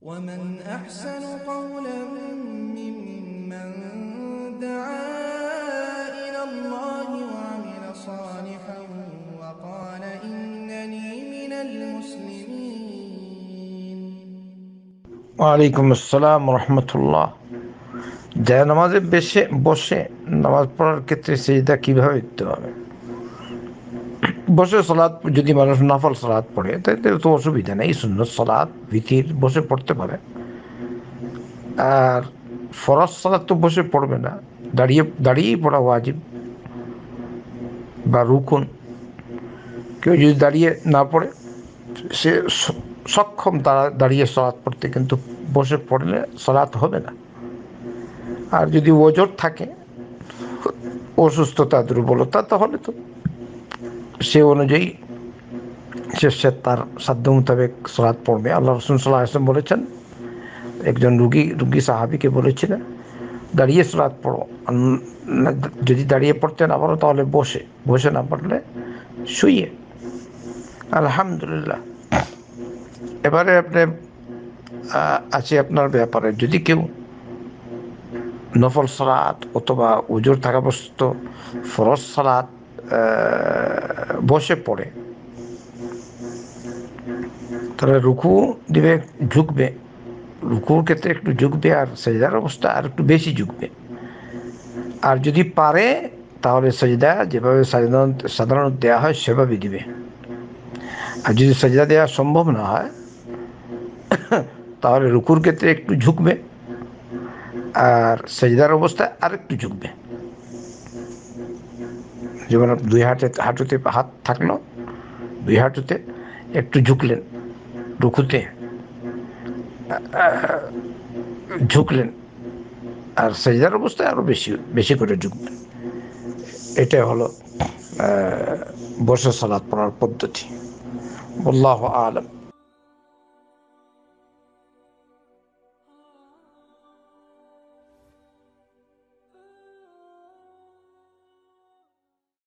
ومن أحسن قولا ممن دعا إلى الله وعمل صالحا وقال إنني من المسلمين। ওয়ালাইকুম আসসালাম রহমতুল্লাহ। যারা নামাজে বসে নামাজ পড়ার ক্ষেত্রে সেজদা কিভাবে দিতে হবে? বসে সালাত যদি মানুষ নফল সালাত পড়ে তাতে তো অসুবিধা নেই, সুন্নত সালাত ভিতির বসে পড়তে পারে। আর ফরজ সালাত তো বসে পড়বে না, দাঁড়িয়েই পড়া ওয়াজিব বা রুকুন। কেউ যদি দাঁড়িয়ে না পড়ে, সে সক্ষম দাঁড়িয়ে সালাত পড়তে, কিন্তু বসে পড়লে সালাত হবে না। আর যদি ওজর থাকে, অসুস্থতা, দুর্বলতা, তাহলে তো সে অনুযায়ী সে তার সাধ্য মোতাবেক সালাত পড়বে। আল্লাহ রাসূল সাল্লাল্লাহু আলাইহি ওয়াসাল্লাম বলেছেন, একজন রুগী সাহাবীকে বলেছিলেন, দাঁড়িয়ে সালাত পড়ো, যদি দাঁড়িয়ে পড়তে না পারো তাহলে বসে না পারলে শুয়ে। আলহামদুলিল্লাহ। এবারে আপনি আছে আপনার ব্যাপারে, যদি কেউ নফল সালাত অথবা উজুর থাকা অবস্থিত ফরজ সালাত বসে পড়ে, তাহলে রুকু দিবে, ঝুঁকবে, রুকুর ক্ষেত্রে একটু ঝুঁকবে, আর সেজদার অবস্থা আর একটু বেশি ঝুঁকবে। আর যদি পারে তাহলে সেজদা যেভাবে সাধারণত দেওয়া হয় সেভাবে দিবে। আর যদি সেজদা দেওয়া সম্ভব না হয় তাহলে রুকুর ক্ষেত্রে একটু ঝুঁকবে, আর সেজদার অবস্থায় আরেকটু ঝুঁকবে। যেমন দুই হাঁটুতে হাত থাকলো, দুই হাঁটুতে একটু ঝুঁকলেন, রুকুতে ঝুঁকলেন, আর সেজদার অবস্থায় আরো বেশি করে ঝুঁকবেন। এটাই হলো বসে সালাত পড়ার পদ্ধতি। আল্লাহু আ'লাম।